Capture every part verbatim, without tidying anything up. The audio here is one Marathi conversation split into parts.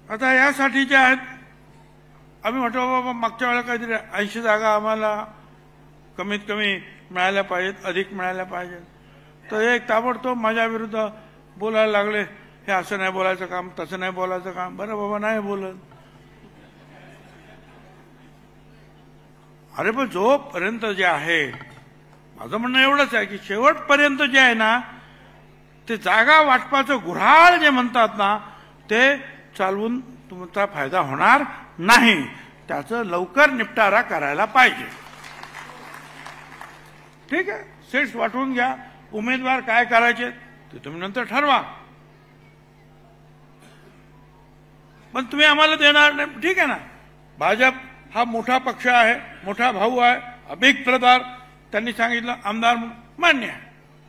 आता यासाठी जे आहेत आम्ही म्हटलं बाबा मागच्या वेळेला काहीतरी ऐंशी जागा आम्हाला कमीत कमी मिळायला पाहिजेत, अधिक मिळायला पाहिजेत. तर एक ताबडतोब माझ्या विरुद्ध बोलायला लागले, हे असं नाही बोलायचं काम, तसं नाही बोलायचं काम. बरं बाबा नाही बोलत. अरे पण जोपर्यंत जे आहे माझं म्हणणं एवढंच आहे की शेवटपर्यंत जे आहे ना ते जागा वाटपाचं गुऱ्हाळ जे म्हणतात ना ते चालवून तुमचा फायदा होणार नाही. त्याचं लवकर निपटारा करायला पाहिजे. ठीक आहे, सीट्स वाटून घ्या, उमेदवार काय करायचे ते तुम्ही नंतर ठरवा. पण तुम्ही आम्हाला देणार नाही, ठीक आहे ना. भाजप हा मोठा पक्ष आहे, मोठा भाऊ आहे, अभिक प्रदार, त्यांनी सांगितलं आमदार मान्य आहे.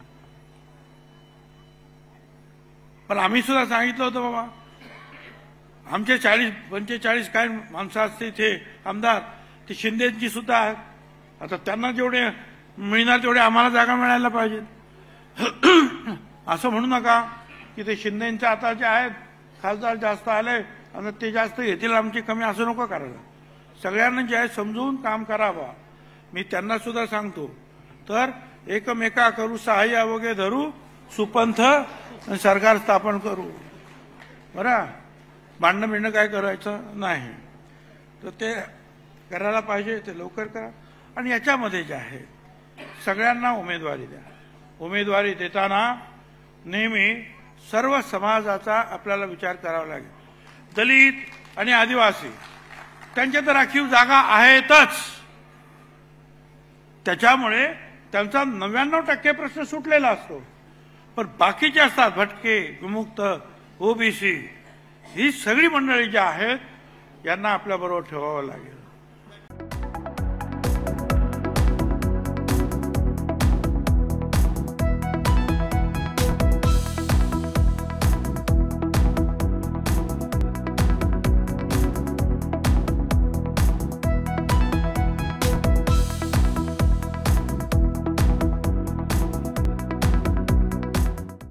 पण आम्ही सुद्धा सांगितलं होतं बाबा आमचे चाळीस पंचेचाळीस काय माणसं असते इथे आमदार, ते शिंदेची सुद्धा आहेत. आता त्यांना जेवढे मिळणार तेवढे आम्हाला जागा मिळायला पाहिजेत. असं म्हणू नका की ते शिंदेचे आता जे आहेत खासदार जास्त आले आणि ते जास्त घेतील आमची कमी, असं नको करायला. सगळ्यांना जे आहे समजून काम करावं. मी त्यांना सुद्धा सांगतो, तर एकमेका करू सहाय्य वगैरे धरू सुपंथ सरकार स्थापन करू. बरं, भांडणं बिंडणं काय करायचं नाही. तर ते करायला पाहिजे, ते लवकर करा. आणि याच्यामध्ये जे आहे सगळ्यांना उमेदवारी द्या. उमेदवारी देताना नेहमी सर्व समाजाचा आपल्याला विचार करावा लागेल. दलित आणि आदिवासी त्यांच्या तर राखीव जागा आहेतच, त्याच्यामुळे त्यांचा नव्याण्णव टक्के प्रश्न सुटलेला असतो. पण बाकीचे असतात भटके, विमुक्त, ओबीसी, ही सगळी मंडळी जी आहेत यांना आपल्याबरोबर ठेवावं लागेल.